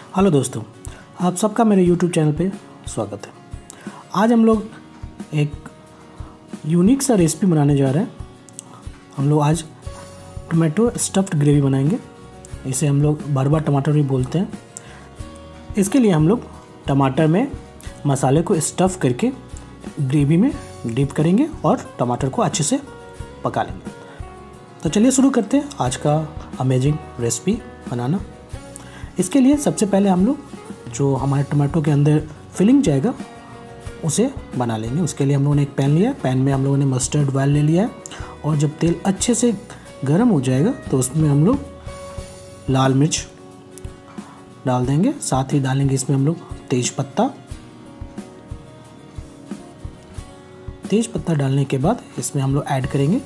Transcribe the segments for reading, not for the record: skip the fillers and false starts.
Hello दोस्तों, आप सबका मेरे YouTube चैनल पे स्वागत है। आज हम लोग एक यूनिक सा रेसिपी बनाने जा रहे हैं। हम लोग आज टोमेटो स्टफ्ड ग्रेवी बनाएंगे। इसे हम लोग भरवा टमाटर भी बोलते हैं। इसके लिए हम लोग टमाटर में मसाले को स्टफ़ करके ग्रेवी में डिप करेंगे और टमाटर को अच्छे से पका लेंगे। तो चलिए शुरू करते हैं आज का अमेजिंग रेसिपी बनाना। इसके लिए सबसे पहले हम लोग जो हमारे टमाटो के अंदर फिलिंग जाएगा उसे बना लेंगे। उसके लिए हम लोगों ने एक पैन लिया। पैन में हम लोगों ने मस्टर्ड ऑयल ले लिया है और जब तेल अच्छे से गर्म हो जाएगा तो उसमें हम लोग लाल मिर्च डाल देंगे। साथ ही डालेंगे इसमें हम लोग तेज पत्ता डालने के बाद इसमें हम लोग ऐड करेंगे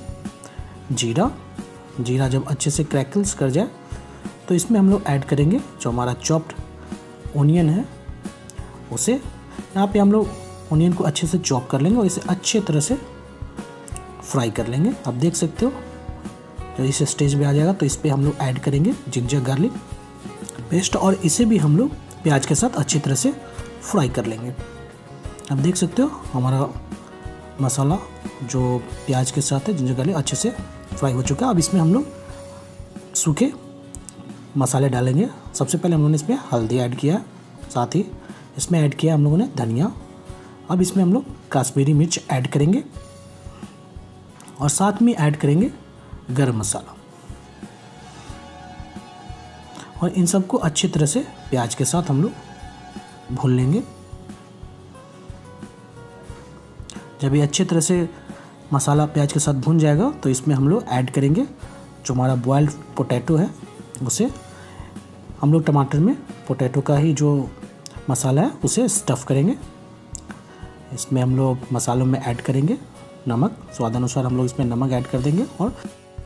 जीरा जब अच्छे से क्रैकल्स कर जाए तो इसमें हम लोग ऐड करेंगे जो हमारा चॉप्ड ओनियन है उसे। यहाँ पे हम लोग ओनियन को अच्छे से चॉप कर लेंगे और इसे अच्छे तरह से फ्राई कर लेंगे। आप देख सकते हो जब इस स्टेज पे आ जाएगा तो इस पर हम लोग ऐड करेंगे जिंजर गार्लिक पेस्ट और इसे भी हम लोग प्याज के साथ अच्छी तरह से फ्राई कर लेंगे। आप देख सकते हो हमारा मसाला जो प्याज के साथ है जिंजर गार्लिक अच्छे से फ्राई हो चुका है। अब इसमें हम लोग सूखे मसाले डालेंगे। सबसे पहले हम लोगों ने इसमें हल्दी ऐड किया, साथ ही इसमें ऐड किया हम लोगों ने धनिया। अब इसमें हम लोग कश्मीरी मिर्च ऐड करेंगे और साथ में ऐड करेंगे गरम मसाला और इन सबको अच्छी तरह से प्याज के साथ हम लोग भून लेंगे। जब ये अच्छी तरह से मसाला प्याज के साथ भून जाएगा तो इसमें हम लोग ऐड करेंगे जो हमारा बॉइल्ड पोटैटो है उसे। हम लोग टमाटर में पोटैटो का ही जो मसाला है उसे स्टफ़ करेंगे। इसमें हम लोग मसालों में ऐड करेंगे नमक, स्वादानुसार हम लोग इसमें नमक ऐड कर देंगे और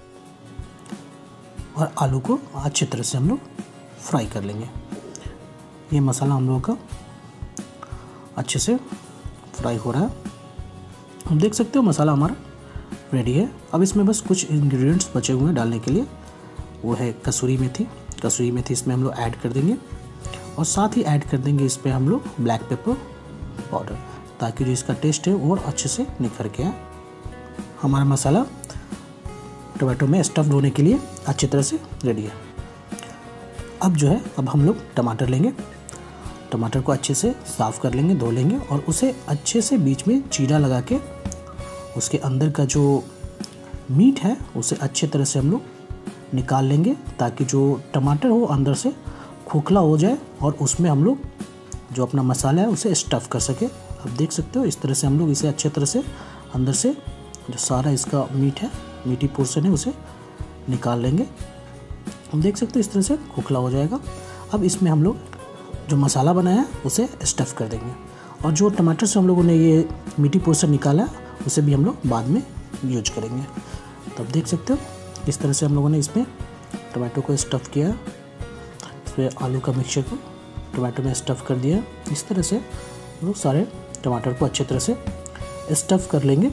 आलू को अच्छी तरह से हम लोग फ्राई कर लेंगे। ये मसाला हम लोगों का अच्छे से फ्राई हो रहा है। हम देख सकते हो मसाला हमारा रेडी है। अब इसमें बस कुछ इंग्रेडिएंट्स बचे हुए हैं डालने के लिए, वो है कसूरी मेथी इसमें हम लोग ऐड कर देंगे और साथ ही ऐड कर देंगे इसमें हम लोग ब्लैक पेपर पाउडर, ताकि जो इसका टेस्ट है और अच्छे से निखर के आए। हमारा मसाला टोमेटो में स्टफ्ड होने के लिए अच्छी तरह से रेडी है। अब हम लोग टमाटर लेंगे। टमाटर को अच्छे से साफ़ कर लेंगे, धो लेंगे और उसे अच्छे से बीच में चीरा लगा के उसके अंदर का जो मीट है उसे अच्छे तरह से हम लोग निकाल लेंगे, ताकि जो टमाटर हो अंदर से खोखला हो जाए और उसमें हम लोग जो अपना मसाला है उसे स्टफ़ कर सके। आप देख सकते हो इस तरह से हम लोग इसे अच्छे तरह से अंदर से जो सारा इसका मीट है, मीठी पोर्शन है, उसे निकाल लेंगे। हम देख सकते हो इस तरह से खोखला हो जाएगा। अब इसमें हम लोग जो मसाला बनाया है उसे स्टफ़ कर देंगे और जो टमाटर से हम लोगों ने ये मीठी पोर्शन निकाला है उसे भी हम लोग बाद में यूज करेंगे। तो आप देख सकते हो इस तरह से हम लोगों ने इसमें टमाटो को स्टफ़ किया, इसमें आलू का मिक्सचर को टमाटो में स्टफ़ कर दिया। इस तरह से हम लोग सारे टमाटर को अच्छे तरह से स्टफ़ कर लेंगे।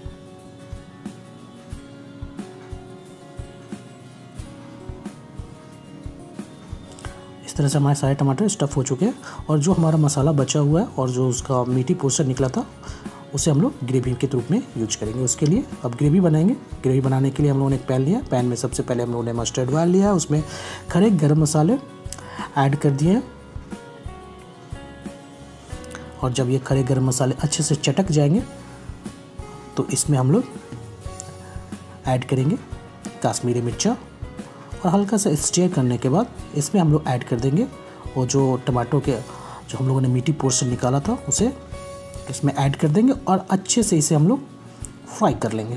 इस तरह से हमारे सारे टमाटर स्टफ़ हो चुके हैं और जो हमारा मसाला बचा हुआ है और जो उसका मीठी पोर्शन निकला था उसे हम लोग ग्रेवी के रूप में यूज करेंगे। उसके लिए अब ग्रेवी बनाएंगे। ग्रेवी बनाने के लिए हम लोगों ने एक पैन लिया। पैन में सबसे पहले हम लोगों ने मस्टर्ड ऑयल लिया, उसमें खड़े गरम मसाले ऐड कर दिए और जब ये खड़े गरम मसाले अच्छे से चटक जाएंगे तो इसमें हम लोग ऐड करेंगे कश्मीरी मिर्चा और हल्का सा स्टीयर करने के बाद इसमें हम लोग ऐड कर देंगे और जो टमाटो के जो हम लोगों ने मीठी पोर्शन निकाला था उसे इसमें ऐड कर देंगे और अच्छे से इसे हम लोग फ्राई कर लेंगे।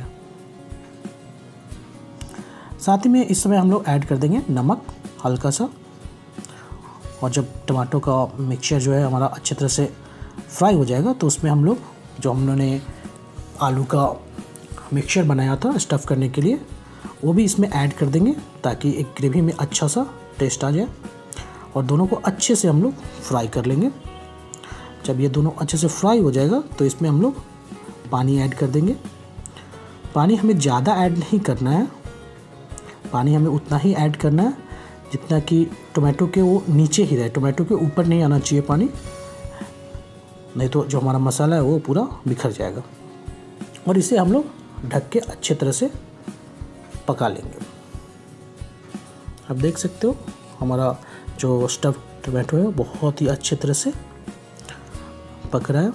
साथ ही में इस समय हम लोग ऐड कर देंगे नमक हल्का सा और जब टमाटो का मिक्सचर जो है हमारा अच्छे तरह से फ्राई हो जाएगा तो उसमें हम लोग जो हम लोगों ने आलू का मिक्सचर बनाया था स्टफ़ करने के लिए वो भी इसमें ऐड कर देंगे, ताकि एक ग्रेवी में अच्छा सा टेस्ट आ जाए और दोनों को अच्छे से हम लोग फ्राई कर लेंगे। जब ये दोनों अच्छे से फ्राई हो जाएगा तो इसमें हम लोग पानी ऐड कर देंगे। पानी हमें ज़्यादा ऐड नहीं करना है, पानी हमें उतना ही ऐड करना है जितना कि टोमेटो के वो नीचे ही रहे, टोमेटो के ऊपर नहीं आना चाहिए पानी, नहीं तो जो हमारा मसाला है वो पूरा बिखर जाएगा। और इसे हम लोग ढक के अच्छे तरह से पका लेंगे। आप देख सकते हो हमारा जो स्टफ्ड टोमेटो है बहुत ही अच्छे तरह से पक रहा है,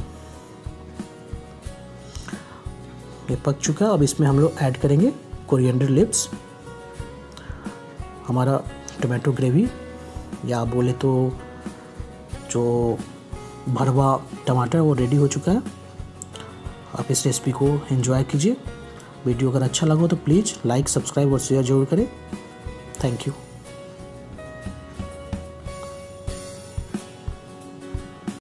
ये पक चुका है। अब इसमें हम लोग ऐड करेंगे कोरिएंडर लीव्स। हमारा टोमेटो ग्रेवी या बोले तो जो भरवा टमाटर वो रेडी हो चुका है। आप इस रेसिपी को एंजॉय कीजिए। वीडियो अगर अच्छा लगा तो प्लीज़ लाइक, सब्सक्राइब और शेयर जरूर करें। Thank you.